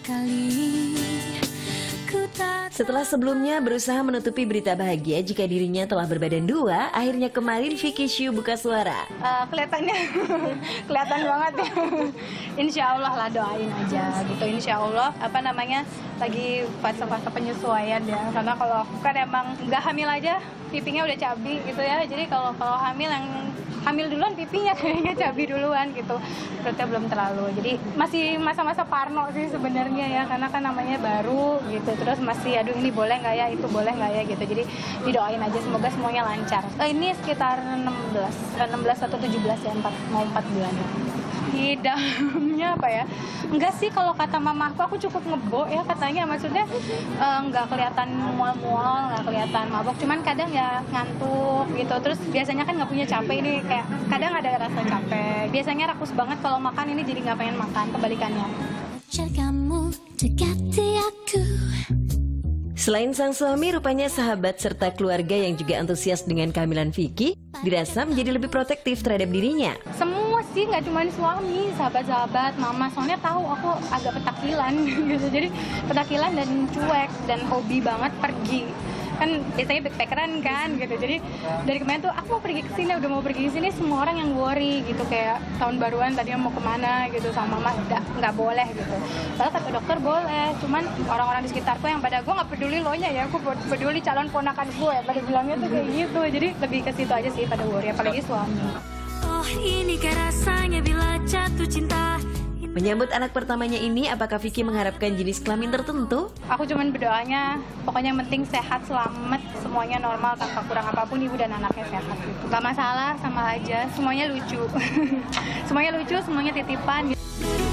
Setelah sebelumnya berusaha menutupi berita bahagia jika dirinya telah berbadan dua, akhirnya kemarin Vicky Shu buka suara. Kelihatannya kelihatan banget ya. Insya Allah lah, doain aja gitu. Insya Allah lagi fase-fase penyesuaian ya. Karena kalau aku kan emang nggak hamil aja, pipinya udah cabi gitu ya. Jadi kalau hamil duluan pipinya kayaknya cabi duluan gitu. Perutnya belum terlalu. Jadi masih masa-masa parno sih sebenarnya ya, karena kan namanya baru gitu. Terus masih aduh ini boleh nggak ya, itu boleh nggak ya gitu. Jadi didoain aja semoga semuanya lancar. Ini sekitar 16 atau 17 ya, mau 4 bulan. Di dalamnya apa ya? Enggak sih, kalau kata mamaku aku cukup ngebo ya katanya, maksudnya nggak kelihatan mual-mual, nggak kelihatan mabok, cuman kadang ya ngantuk gitu. Terus biasanya kan nggak punya capek, ini kayak kadang ada rasa capek. Biasanya rakus banget kalau makan, ini jadi nggak pengen makan, kebalikannya. Selain sang suami, rupanya sahabat serta keluarga yang juga antusias dengan kehamilan Vicky dirasa menjadi lebih protektif terhadap dirinya. Semua sih, nggak cuma suami, sahabat-sahabat, mama, soalnya tahu aku agak petakilan gitu. Jadi petakilan dan cuek dan hobi banget pergi. Kan biasanya backpackeran kan gitu. Jadi dari kemarin tuh aku mau pergi ke sini, udah mau pergi ke sini, semua orang yang worry gitu, kayak tahun baruan tadinya mau kemana gitu sama mama, nggak boleh gitu. Padahal kata dokter boleh, cuman orang-orang di sekitarku yang pada, gue nggak peduli lo nya ya, aku peduli calon ponakan gue ya, pada bilangnya tuh kayak gitu. Jadi lebih ke situ aja sih pada worry, apalagi suami. Oh ini kayak rasanya bila jatuh cinta. Menyambut anak pertamanya ini, apakah Vicky mengharapkan jenis kelamin tertentu? Aku cuman berdoanya, pokoknya yang penting sehat, selamat, semuanya normal, tanpa kurang apapun, ibu dan anaknya sehat gitu. Gak masalah, sama aja, semuanya lucu. Semuanya lucu, semuanya titipan gitu.